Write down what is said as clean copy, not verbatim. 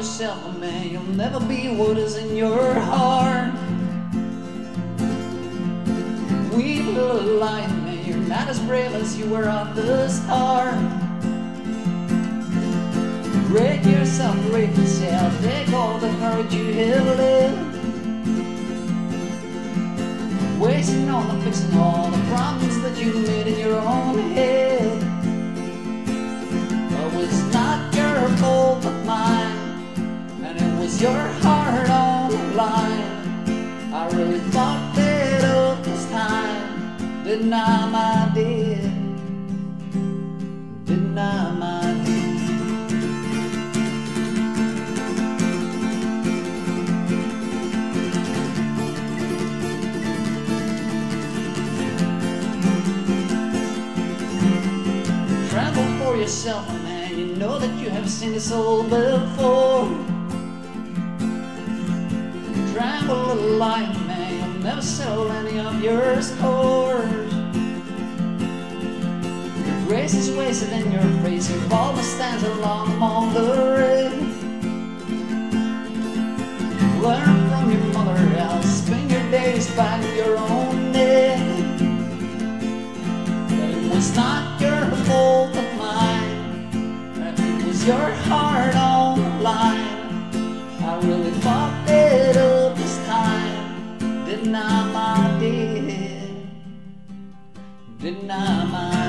yourself a man, you'll never be what is in your heart. Weep, little lion man, you're not as brave as you were at the start. Break yourself, break yourself, take all the courage you have lived. Wasting on the fixing all the problems that you made in your own head. It was not your fault but mine, and it was your heart on the line. I really thought that up this time, didn't I, my dear? Didn't I, my dear? Tremble for yourself, man, you know that you have seen this all before. Tremble, little lion man, you'll never settle any of your scores. Your grace is wasted in your face, your baldness stands alone among the red. Learn from your mother how to spend your days back in your own neck. It was not your fault but mine, it was your heart on the line. I really thought it up this time, didn't I, my dear? Didn't I, my